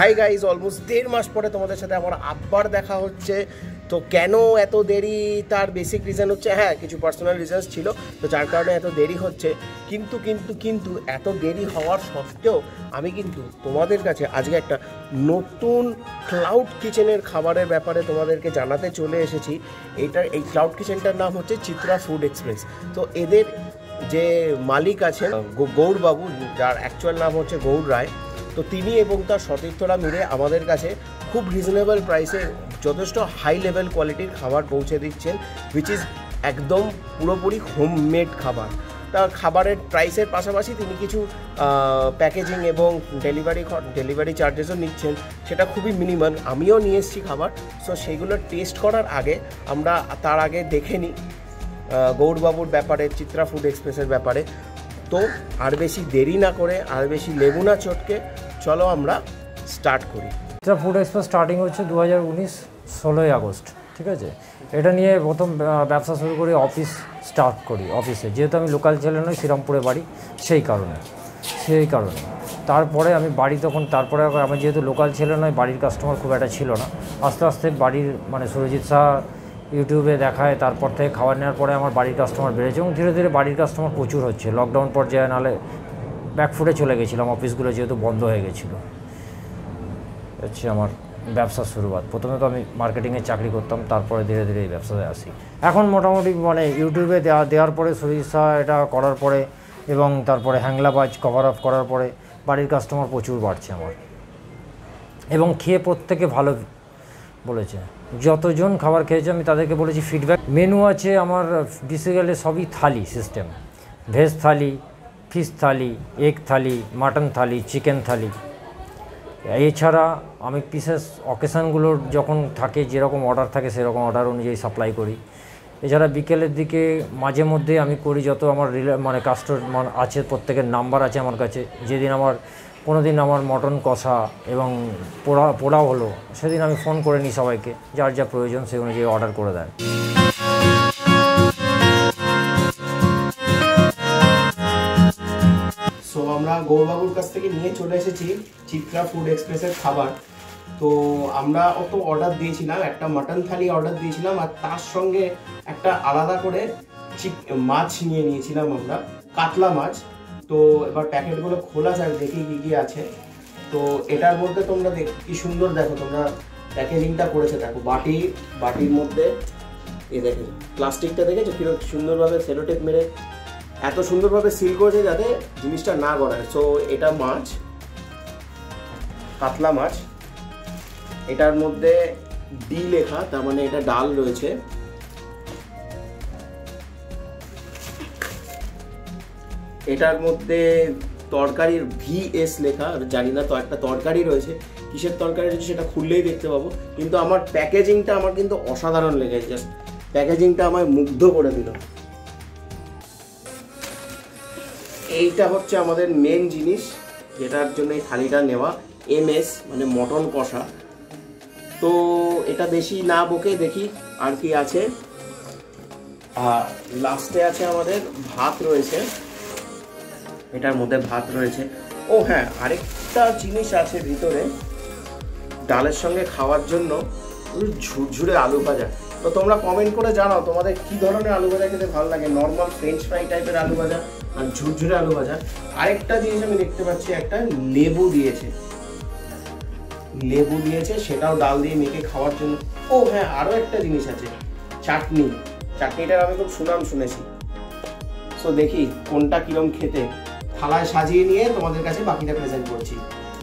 Hi guys, almost 1.5 মাস পরে তোমাদের সাথে আমার আবার দেখা হচ্ছে। তো কেন এত দেরি, তার বেসিক রিজন হচ্ছে কিছু পার্সোনাল রিজনস ছিল, তো যার কারণে এত দেরি হচ্ছে। কিন্তু এত দেরি হওয়ার সত্ত্বেও আমি কিন্তু তোমাদের কাছে আজকে একটা নতুন ক্লাউড কিচেনের খাবারের ব্যাপারে তোমাদেরকে জানাতে চলে এসেছি। এই ক্লাউড কিচেনটার নাম হচ্ছে চিত্রা ফুড এক্সপ্রেস। তো এদের যে মালিক আছেন গৌরবাবু, যার অ্যাকচুয়াল নাম হচ্ছে গৌর রায়, তো তিনি এবং তার সতীর্থরা মিলে আমাদের কাছে খুব রিজনেবল প্রাইসে যথেষ্ট হাই লেভেল কোয়ালিটির খাবার পৌঁছে দিচ্ছেন, হুইচ ইজ একদম পুরোপুরি হোমমেড খাবার। তার খাবারের প্রাইসের পাশাপাশি তিনি কিছু প্যাকেজিং এবং ডেলিভারি চার্জেসও নিচ্ছেন, সেটা খুবই মিনিমাম। আমিও নিয়ে এসেছি খাবার, সো সেইগুলো টেস্ট করার আগে আমরা তার আগে দেখে নিই গৌরবাবুর ব্যাপারে, চিত্রা ফুড এক্সপ্রেসের ব্যাপারে। তো আর বেশি দেরি না করে, আর বেশি লেবু না চটকে, চলো আমরা স্টার্ট করি। চিত্রা ফুড এক্সপ্রেস স্টার্টিং হচ্ছে 2019 16ই আগস্ট, ঠিক আছে। এটা নিয়ে প্রথম ব্যবসা শুরু করি, অফিস স্টার্ট করি অফিসে, যেহেতু আমি লোকাল ছেলে নই, শ্রীরামপুরে বাড়ি, সেই কারণে তারপরে আমি বাড়ি তারপরে আমি যেহেতু লোকাল ছেলে নয়, বাড়ির কাস্টমার খুব একটা ছিল না। আস্তে আস্তে বাড়ির সুরজিৎ শাহ ইউটিউবে দেখায়, তারপর থেকে খাবার নেওয়ার পরে আমার বাড়ির কাস্টমার বেড়েছে এবং ধীরে ধীরে বাড়ির কাস্টমার প্রচুর হচ্ছে। লকডাউন পর্যায়ে নাহলে ব্যাকফুটে চলে গেছিলাম, অফিসগুলো যেহেতু বন্ধ হয়ে গেছিলো। হচ্ছে আমার ব্যবসার শুরুয়াত। প্রথমে তো আমি মার্কেটিংয়ে চাকরি করতাম, তারপরে ধীরে ধীরে এই ব্যবসাতে আসি। এখন মোটামুটি ইউটিউবে দেওয়ার পরে, সুরজিৎ শাহ এটা করার পরে এবং তারপরে হ্যাংলাবাজ কভার আপ করার পরে বাড়ির কাস্টমার প্রচুর বাড়ছে আমার, এবং খেয়ে প্রত্যেকে ভালো বলেছে। যতজন খাবার খেয়েছে আমি তাদেরকে বলেছি ফিডব্যাক। মেনু আছে আমার বেসিক্যালি সবই thali system, veg thali, fish thali, egg thali, mutton thali, chicken thali. এছাড়া আমি বিশেষ অকেশানগুলোর যখন থাকে, যেরকম অর্ডার থাকে সেরকম অর্ডার অনুযায়ী সাপ্লাই করি। এছাড়া বিকেলের দিকে মাঝে মধ্যে আমি করি, যত আমার কাস্টমার আছে প্রত্যেকের নাম্বার আছে আমার কাছে। যেদিন কোনো দিন আমার মটন কষা এবং পোড়াও হলো, সেদিন আমি ফোন করে নিই সবাইকে, যার যা প্রয়োজন সেই অনুযায়ী অর্ডার করে দেয়। সো আমরা গৌরবাবুর কাছ থেকে নিয়ে চলে এসেছি চিত্রা ফুড এক্সপ্রেসের খাবার। তো আমরা অত অর্ডার দিয়েছিলাম, একটা মাটন থালি অর্ডার দিয়েছিলাম, আর তার সঙ্গে একটা আলাদা করে মাছ নিয়ে নিয়েছিলাম আমরা, কাতলা মাছ। তো এবার প্যাকেটগুলো খোলা যাক, দেখি কী আছে। তো এটার মধ্যে তোমরা কি সুন্দর দেখো, তোমরা প্যাকেজিংটা করেছে দেখো, বাটির মধ্যে এ দেখো প্লাস্টিকটা দেখেছো কিরকম সুন্দরভাবে সেলোটেপ মেরে এত সুন্দরভাবে সিল করেছে যাতে জিনিসটা না গড়ায়। সো এটা মাছ, কাতলা মাছ। এটার মধ্যে ডি লেখা, তার মানে এটা ডাল রয়েছে। এটার মধ্যে তরকারির VS লেখা, জানি না, তো একটা তরকারি রয়েছে, কিসের তরকারি রয়েছে সেটা খুললেই দেখতে পাবো। কিন্তু আমার প্যাকেজিংটা আমার কিন্তু অসাধারণ লেগেছে, জাস্ট প্যাকেজিংটা আমায় মুগ্ধ করে দিল। এইটা হচ্ছে আমাদের মেন জিনিস, যেটার জন্য এই থালিটা নেওয়া, MS মানে মটন কষা। তো এটা বেশি না বকে দেখি আর কি আছে। আর লাস্টে আছে আমাদের ভাত রয়েছে, এটার মধ্যে ভাত রয়েছে। ও হ্যাঁ, আরেকটা জিনিস আছে ভিতরে, ডালের সঙ্গে খাওয়ার জন্য ঝুরঝুরে আলু ভাজা। তো তোমরা কমেন্ট করে জানাও তোমাদের কি ধরনের আলু ভাজা খেতে ভালো লাগে, নর্মাল ফ্রেঞ্চ ফ্রাই টাইপের আলু ভাজা আর ঝুরঝুরে আলু ভাজা। আরেকটা জিনিস আমি দেখতে পাচ্ছি, একটা লেবু দিয়েছে, সেটাও ডাল দিয়ে মেখে খাওয়ার জন্য। ও হ্যাঁ, আরও একটা জিনিস আছে, চাটনিটার আমি খুব সুনাম শুনেছি। সো দেখি কোনটা কিরম খেতে, থালায় সাজিয়ে নিয়ে তোমাদের কাছে বাকিটা প্রেজেন্ট করছি।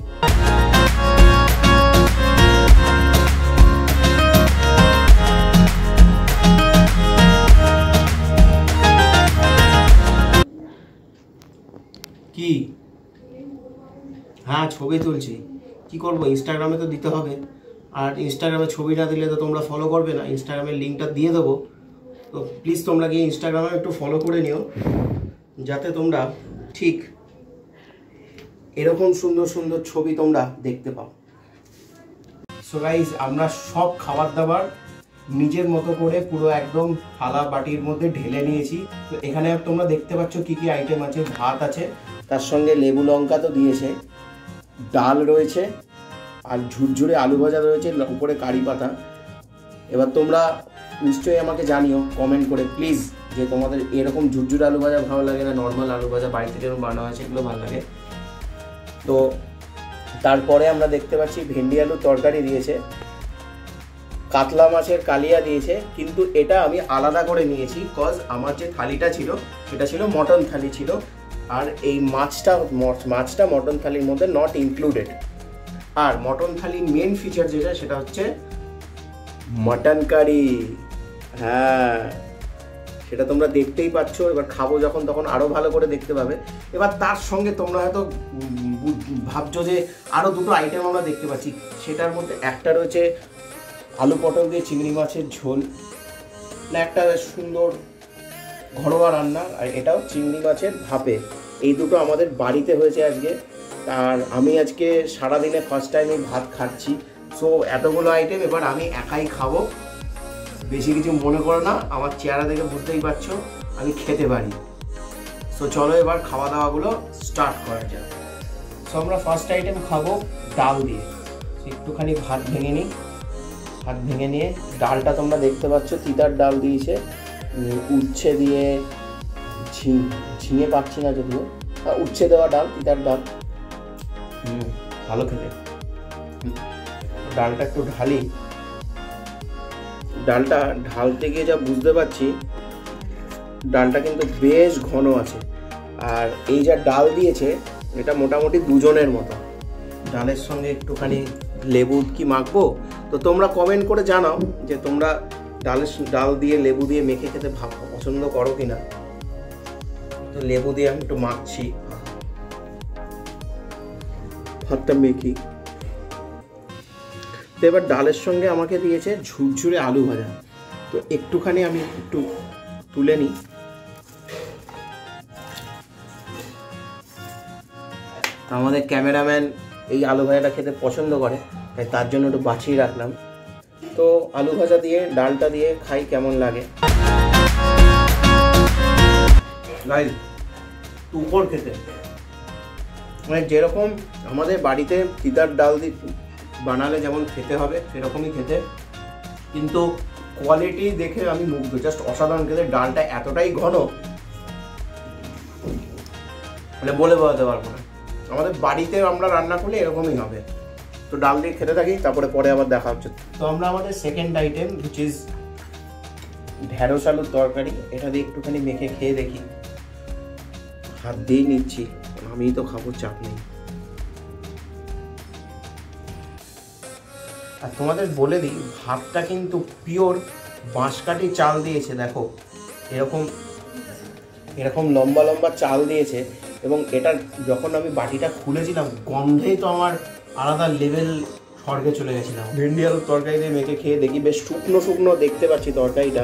কি? হ্যাঁ, ছবি তুলছি, কি করবো, ইনস্টাগ্রামে তো দিতে হবে। আর ইনস্টাগ্রামে ছবি না দিলে তো তোমরা ফলো করবে না। ইনস্টাগ্রামের লিঙ্কটা দিয়ে দেবো, তো প্লিজ তোমরা গিয়ে ইনস্টাগ্রামে একটু ফলো করে নিও, যাতে তোমরা ঠিক এরকম সুন্দর সুন্দর ছবি তোমরা দেখতে পাও। সো গাইস, আমরা সব খাবার দাবার নিজের মতো করে পুরো একদম থালা বাটির মধ্যে ঢেলে নিয়েছি। তো এখানে তোমরা দেখতে পাচ্ছ কি কি আইটেম আছে। ভাত আছে, তার সঙ্গে লেবু লঙ্কা তো দিয়েছে, ডাল রয়েছে, আর ঝুরঝুরে আলু ভাজা রয়েছে, উপরে কারি পাতা। এবার তোমরা নিশ্চয়ই আমাকে জানিও কমেন্ট করে প্লিজ যে তোমাদের এরকম ঝুরঝুরে আলু ভাজা ভালো লাগে না নর্মাল আলু ভাজা বাড়িতে যেরকম বানানো হয় সেগুলো ভালো লাগে। তো তারপরে আমরা দেখতে পাচ্ছি ভেন্ডি আলুর তরকারি দিয়েছে, কাতলা মাছের কালিয়া দিয়েছে, কিন্তু এটা আমি আলাদা করে নিয়েছি কজ আমার যে থালিটা ছিল সেটা ছিল মটন থালি ছিল, আর এই মাছটা মটন থালির মধ্যে নট ইনক্লুডেড। আর মটন থালির মেন ফিচার যেটা সেটা হচ্ছে মটন কারি। হ্যাঁ, সেটা তোমরা দেখতেই পাচ্ছ, এবার খাবো যখন তখন আরও ভালো করে দেখতে পাবে। এবার তার সঙ্গে তোমরা হয়তো ভাবছো যে আরও দুটো আইটেম আমরা দেখতে পাচ্ছি, সেটার মধ্যে একটা রয়েছে আলু পটল দিয়ে চিংড়ি মাছের ঝোল, না একটা সুন্দর ঘরোয়া রান্না, আর এটাও চিংড়ি মাছের ভাপে। এই দুটো আমাদের বাড়িতে হয়েছে আজকে, আর আমি আজকে সারাদিনে ফার্স্ট টাইম এই ভাত খাচ্ছি। সো এতগুলো আইটেম এবার আমি একাই খাবো, বেশি কিছু মনে করো না, আমার চেহারা দেখে বুঝতেই পারছো আমি খেতে পারি। সো চলো এবার খাওয়া দাওয়াগুলো স্টার্ট করা যাক। সো আমরা ফার্স্ট আইটেম খাবো ডাল দিয়ে, একটুখানি ভাত ভেঙে নিই। ভাত ভেঙে নিয়ে ডালটা তোমরা দেখতে পাচ্ছ তিতার ডাল দিয়েছে, উচ্ছে দিয়ে, ঝিঙে পাচ্ছি না যদিও, উচ্ছে দেওয়া ডাল, তিতার ডাল, ভালো খেতে। ডালটা একটু ঢালি, ডালটা ঢালতে গিয়ে যা বুঝতে পারছি ডালটা কিন্তু বেশ ঘন আছে, আর এই যা ডাল দিয়েছে এটা মোটামুটি দুজনের মতো। ডালের সঙ্গে একটুখানি লেবু কি মাখবো, তো তোমরা কমেন্ট করে জানাও যে তোমরা ডাল দিয়ে লেবু দিয়ে মেখে খেতে পছন্দ করো কিনা। তো লেবু দিয়ে আমি একটু মাখছি, ভাতটা মেখি। তো এবার ডালের সঙ্গে আমাকে দিয়েছে ঝুরঝুরে আলু ভাজা, তো একটুখানি আমি একটু তুলে নিই। আমাদের ক্যামেরাম্যান এই আলু ভাজাটা খেতে পছন্দ করে, তাই তার জন্য একটু বাছিয়ে রাখলাম। তো আলু ভাজা দিয়ে ডালটা দিয়ে খাই কেমন লাগে। গাইস তুকর খেতে, মানে যেরকম আমাদের বাড়িতে তিতার ডাল দিয়ে বানালে যেমন খেতে হবে সেরকমই খেতে, কিন্তু কোয়ালিটি দেখে আমি মুগ্ধ, জাস্ট অসাধারণ খেতে। ডালটা এতটাই ঘন মানে বলে বোঝাতে পারবো না, আমাদের বাড়িতে আমরা রান্না করলে এরকমই হবে। তো ডাল দিয়ে খেতে থাকি, তারপরে পরে আবার দেখা হচ্ছে। তো আমরা আমাদের সেকেন্ড আইটেম হুইচ ইজ ঢেঁড়স আলুর তরকারি, এটা দিয়ে একটুখানি মেখে খেয়ে দেখি। হাত দিয়ে নিচ্ছি, আমিই তো খাবো, চাপ নেই। আর তোমাদের বলে দিই ভাতটা কিন্তু পিওর বাঁশকাঠি চাল দিয়েছে, দেখো এরকম এরকম লম্বা লম্বা চাল দিয়েছে, এবং এটা যখন আমি বাটিটা খুলেছিলাম গন্ধেই তো আমার আলাদা লেভেল স্বর্গে চলে গেছিলাম। ভেন্ডি আলুর তরকারি দিয়ে মেখে খেয়ে দেখি, বেশ শুকনো শুকনো দেখতে পাচ্ছি তরকারিটা।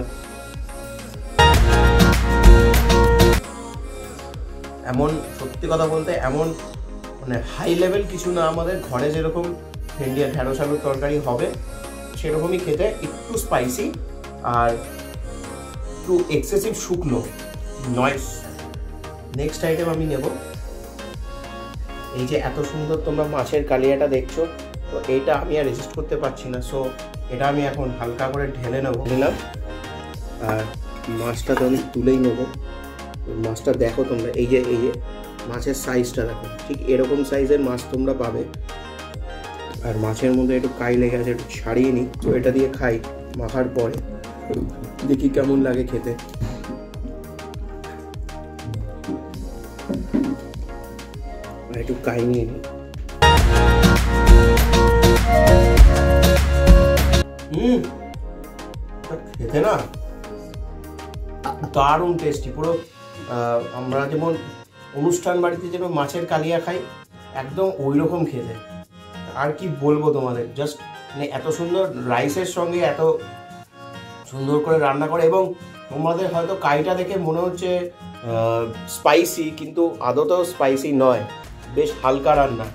এমন সত্যি কথা বলতে এমন মানে হাই লেভেল কিছু না, আমাদের ঘরে যেরকম ভেন্ডি আর ঢেঁড়স আলুর তরকারি হবে সেরকমই খেতে, একটু স্পাইসি আর একটু এক্সেসিভ শুকনো নয়। নেক্সট আইটেম আমি নেব এই যে এত সুন্দর তোমরা মাছের কালিয়াটা দেখছো, তো এইটা আমি আর রেজিস্ট করতে পারছি না, সো এটা আমি এখন হালকা করে ঢেলে নেবো। নিলাম, আর মাছটা তো আমি তুলেই নেবো। মাছটা দেখো তোমরা, এই যে মাছের সাইজটা দেখো, ঠিক এরকম সাইজের মাছ তোমরা পাবে। আর মাছের মধ্যে একটু কাই লেগে আছে, একটু ছাড়িয়ে নিই। তো এটা দিয়ে খাই, মাখার পরে দেখি কেমন লাগে খেতে। একটু কাই নিয়ে নিই। খেতে না দারুণ টেস্টি, পুরো আমরা যেমন অনুষ্ঠান বাড়িতে যেমন মাছের কালিয়া খাই একদম ওই রকম খেতে। আর কি বলবো তোমাদের, জাস্ট মানে এত সুন্দর রাইসের সঙ্গে এত সুন্দর করে রান্না করে, এবং তোমাদের হয়তো কাইটা দেখে মনে হচ্ছে স্পাইসি, কিন্তু আদতেও স্পাইসি নয়, বেশ হালকা রান্না,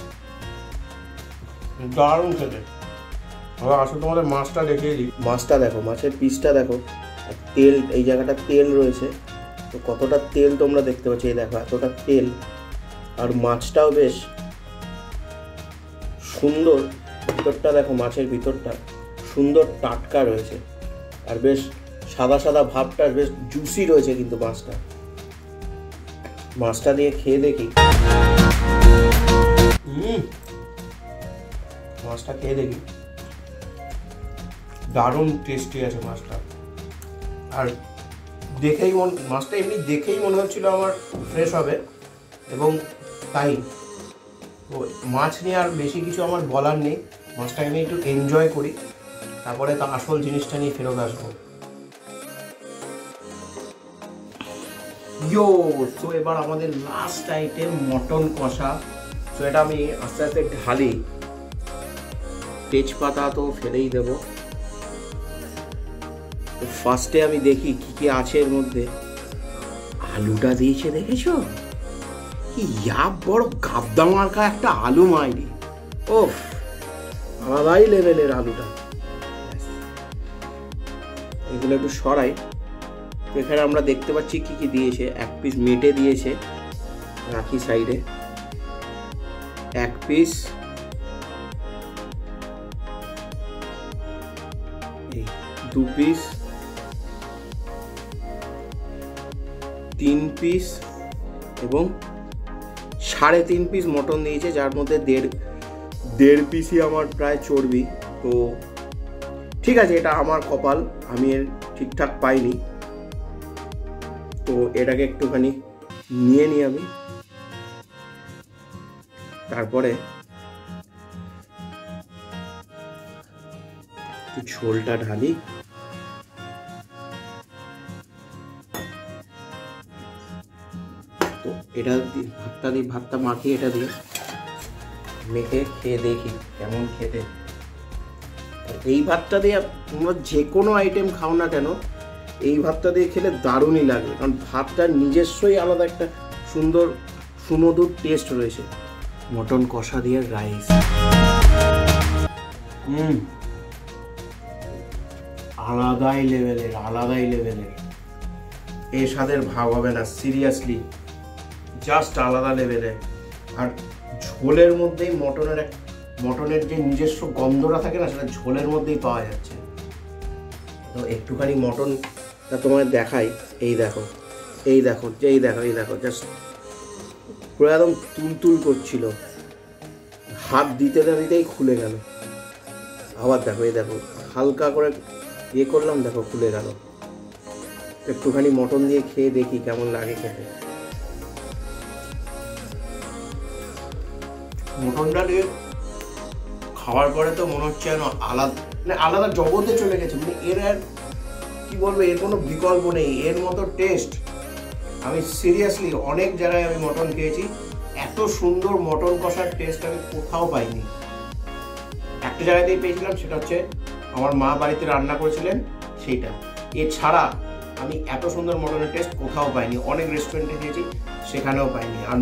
দারুণ খেতে। আসলে তোমাদের মাছটা দেখিয়ে দিই। মাছটা দেখো, মাছের পিসটা দেখো, তেল এই জায়গাটা তেল রয়েছে, তো কতটা তেল তোমরা দেখতে পাচ্ছ, এই দেখো এতটা তেল। আর মাছটাও বেশ সুন্দর ভিতরটা দেখো, মাছের ভিতরটা সুন্দর টাটকা রয়েছে, আর বেশ সাদা সাদা ভাবটা বেশ জুসি রয়েছে কিন্তু মাছটা দিয়ে খেয়ে দেখি। মাছটা খেয়ে দেখি, দারুণ টেস্টি আছে মাছটা। আর মাছটা এমনি দেখেই মনে হচ্ছিল আমার ফ্রেশ হবে, এবং তাই তো মাছ নিয়ে আর বেশি কিছু আমার বলার নেই। মাছটা আমি একটু এনজয় করি, তারপরে তো আসল জিনিসটা নিয়ে ফেরত আসবো। তো এবার আমাদের লাস্ট আইটেম মটন কষা। তো এটা আমি আস্তে আস্তে ঢালি, তেজপাতা তো ফেলেই দেব। ফার্স্টে আমি দেখি কি কি আছে এর মধ্যে। আলুটা দিয়েছে, দেখেছো কি বড় গাবদা মার্কা একটা আলু মাইরি, ও আলাদাই লেভেলের আলুটা। এগুলো একটু সরাই। এখানে আমরা দেখতে পাচ্ছি কি কি দিয়েছে। এক পিস মেটে দিয়েছে, রাখি সাইডে। এক পিস দু পিস, 3 পিস এবং 3.5 পিস মটন দিয়েছে, যার মধ্যে দেড় পিসই আমার প্রায় চর্বি। তো ঠিক আছে, এটা আমার কপাল, আমি এর ঠিকঠাক পাইনি। তো এটাকে একটুখানি নিয়ে নিই আমি, তারপরে ঝোলটা ঢালি। তো এটা ভাতটা মাখিয়ে এটা দিয়ে মেখে খেয়ে দেখি কেমন খেতে। এই ভাতটা দিয়ে তোমরা যে কোনো আইটেম খাও না কেন, এই ভাতটা দিয়ে খেলে দারুণই লাগবে, কারণ ভাতটার নিজস্বই আলাদা একটা সুন্দর সুমধুর টেস্ট রয়েছে। মটন কষা দিয়ে রাইস, আলাদাই লেভেলের। এর স্বাদের ভাব হবে না, সিরিয়াসলি জাস্ট আলাদা লেভেলের। আর ঝোলের মধ্যেই মটনের যে নিজস্ব গন্ধটা থাকে না, সেটা ঝোলের মধ্যেই পাওয়া যাচ্ছে। তো একটুখানি মটনটা তোমায় দেখাই। এই দেখো জাস্ট পুরো একদম তুলতুল করছিল, হাত দিতেই খুলে গেল। আবার দেখো হালকা করে করলাম, দেখো খুলে গেল। একটুখানি মটন দিয়ে খেয়ে দেখি কেমন লাগে খেতে। মটনটা দিয়ে খাওয়ার পরে তো মনে হচ্ছে যেন আলাদা জগতে চলে গেছে। এর আর কি বলবো, এর কোনো বিকল্প নেই, এর মতো টেস্ট আমি সিরিয়াসলি অনেক জায়গায় আমি মটন খেয়েছি, এত সুন্দর মটন কষার টেস্ট আমি কোথাও পাইনি। একটা জায়গাতেই পেয়েছিলাম, সেটা হচ্ছে আমার মা বাড়িতে রান্না করেছিলেন সেইটা। এছাড়া আমি এত সুন্দর মটনের টেস্ট কোথাও পাইনি, অনেক রেস্টুরেন্টে খেয়েছি সেখানেও পাইনি। আর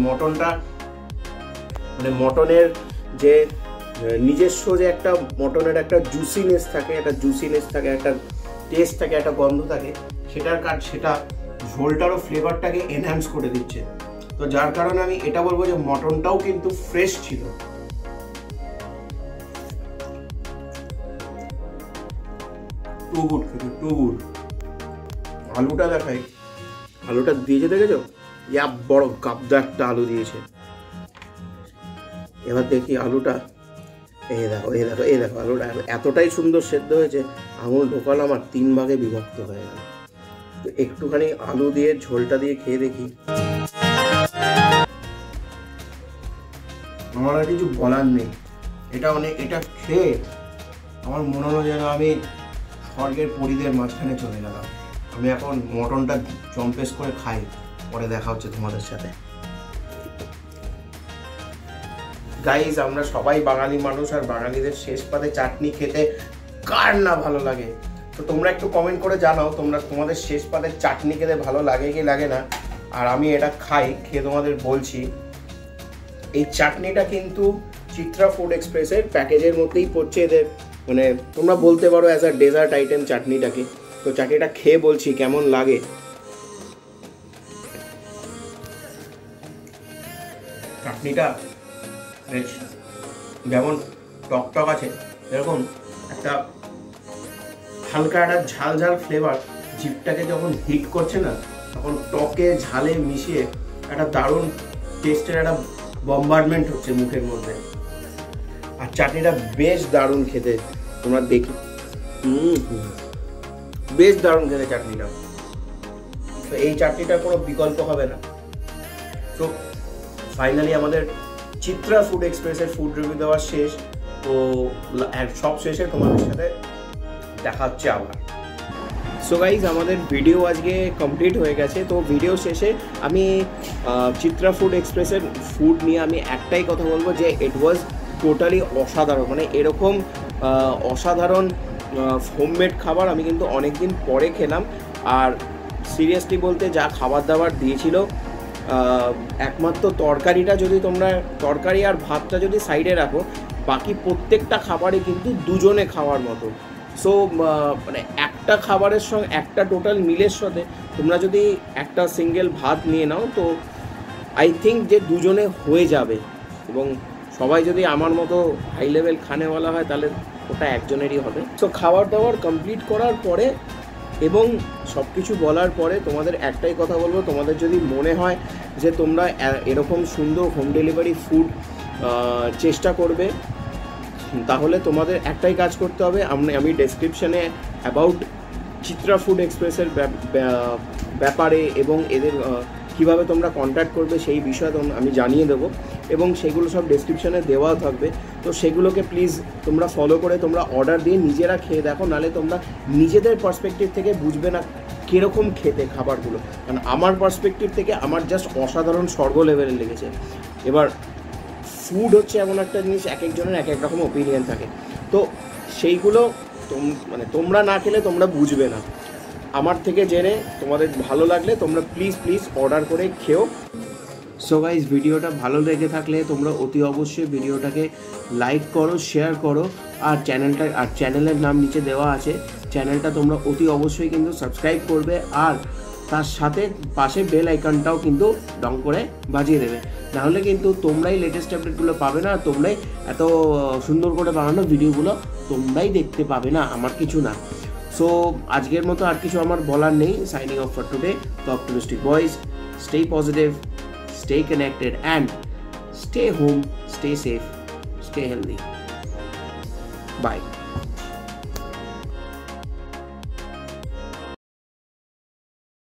মটনের যে নিজস্ব যে একটা মটনের একটা জুসিনেস থাকে, একটা টেস্ট থাকে, একটা গন্ধ থাকে, সেটা ঝোলটারও ফ্লেভারটাকে এনহ্যান্স করে দিচ্ছে। তো যার কারণে আমি এটা বলবো যে মটনটাও কিন্তু ফ্রেশ ছিল। Too good. আলুটা দেখাই, আলুটা দিয়েছে, দেখেছো বড় গাবদা একটা আলু দিয়েছে। এবার দেখি আলুটা, এই দেখো আলুটা এতটাই সুন্দর সেদ্ধ হয়েছে, আঙুল ঢোকালো আমার 3 ভাগে বিভক্ত হয়ে গেল। তো একটুখানি আলু দিয়ে ঝোলটা দিয়ে খেয়ে দেখি। আমার আর কিছু বলার নেই, এটা খেয়ে আমার মনে হলো যেন আমি স্বর্গের পরিদের মাঝখানে চলে গেলাম। আমি এখন মটনটা জম্পেস করে খাই, পরে দেখা হচ্ছে তোমাদের সাথে। গাইজ, আমরা সবাই বাঙালি মানুষ, আর বাঙালিদের শেষ পাতে চাটনি খেতে কার না ভালো লাগে। তো তোমরা একটু কমেন্ট করে জানাও তোমাদের শেষ পাতে চাটনি খেতে ভালো লাগে কি লাগে না। আর আমি এটা খেয়ে তোমাদের বলছি। এই চাটনিটা কিন্তু চিত্রা ফুড এক্সপ্রেসের প্যাকেজের মধ্যেই পড়ছে এদের, তোমরা বলতে পারো অ্যাজ আ ডেজার্ট আইটেম চাটনিটাকে। তো চাটনিটা খেয়ে বলছি কেমন লাগে। চাটনিটা যেমন টক আছে, এরকম একটা হালকা একটা ঝাল ঝাল ফ্লেভার জিভটাকে যখন হিট করছে না, তখন টকে ঝালে মিশিয়ে একটা দারুণ টেস্টের একটা বম্বার্ডমেন্ট হচ্ছে মুখের মধ্যে। আর চাটনিটা বেশ দারুণ খেতে, তোমরা দেখি বেশ দারুণ খেতে চাটনিটা। তো এই চাটনিটার কোনো বিকল্প হবে না। তো ফাইনালি আমাদের চিত্রা ফুড এক্সপ্রেসের ফুড রিভিউ দেওয়া শেষ। তো সব শেষে তোমাদের সাথে দেখা হচ্ছে আবার। সো গাইজ, আমাদের ভিডিও আজকে কমপ্লিট হয়ে গেছে। তো ভিডিও শেষে আমি চিত্রা ফুড এক্সপ্রেসের ফুড নিয়ে আমি একটাই কথা বলবো যে ইট ওয়াজ টোটালি অসাধারণ। মানে এরকম অসাধারণ হোমমেড খাবার আমি কিন্তু অনেক দিন পরে খেলাম। আর সিরিয়াসলি বলতে যা খাবার দাবার দিয়েছিল, একমাত্র তরকারিটা যদি তোমরা তরকারি আর ভাতটা যদি সাইডে রাখো, বাকি প্রত্যেকটা খাবারই কিন্তু দুজনে খাওয়ার মতো। সো মানে একটা খাবারের সঙ্গে একটা টোটাল মিলের সাথে তোমরা যদি একটা সিঙ্গেল ভাত নিয়ে নাও, তো আই থিঙ্ক যে দুজনে হয়ে যাবে। এবং সবাই যদি আমার মতো হাই লেভেল খানেওয়ালা হয়, তাহলে ওটা একজনেরই হবে। সো খাবার দাবার কমপ্লিট করার পরে এবং সব কিছু বলার পরে তোমাদের একটাই কথা বলবো, তোমাদের যদি মনে হয় যে তোমরা এরকম সুন্দর হোম ডেলিভারি ফুড চেষ্টা করবে, তাহলে তোমাদের একটাই কাজ করতে হবে। আমি ডেসক্রিপশানে অ্যাবাউট চিত্রা ফুড এক্সপ্রেসের ব্যাপারে এবং এদের কীভাবে তোমরা কন্ট্যাক্ট করবে সেই বিষয়ে আমি জানিয়ে দেবো, এবং সেগুলো সব ডেসক্রিপশানে দেওয়াও থাকবে। তো সেগুলোকে প্লিজ তোমরা ফলো করে তোমরা অর্ডার দিয়ে নিজেরা খেয়ে দেখো, নাহলে তোমরা নিজেদের পার্সপেক্টিভ থেকে বুঝবে না কীরকম খেতে খাবারগুলো। কারণ আমার পার্সপেক্টিভ থেকে আমার জাস্ট অসাধারণ স্বর্গ লেভেলে লেগেছে। এবার ফুড হচ্ছে এমন একটা জিনিস, এক একজনের এক এক রকম ওপিনিয়ন থাকে। তো সেইগুলো মানে তোমরা না খেলে তোমরা বুঝবে না। আমার থেকে জেনে তোমাদের ভালো লাগলে তোমরা প্লিজ অর্ডার করে খেও। সো গাইজ, ভিডিওটা ভালো লেগে থাকলে তোমরা অতি অবশ্যই ভিডিওটাকে লাইক করো, শেয়ার করো, আর চ্যানেলের নাম নিচে দেওয়া আছে, চ্যানেলটা তোমরা অতি অবশ্যই কিন্তু সাবস্ক্রাইব করবে। আর তার সাথে পাশে বেল আইকনটাও কিন্তু ডং করে বাজিয়ে দেবে, নাহলে কিন্তু তোমরাই লেটেস্ট আপডেটগুলো পাবে না। তোমরাই এত সুন্দর করে বানানো ভিডিওগুলো তোমরাই দেখতে পাবে না, আমার কিছু না। সো আজকের মতো আর কিছু আমার বলার নেই। Signing off for today. তো optimistic boys, stay positive, stay connected, and stay home, stay safe, stay healthy. Bye.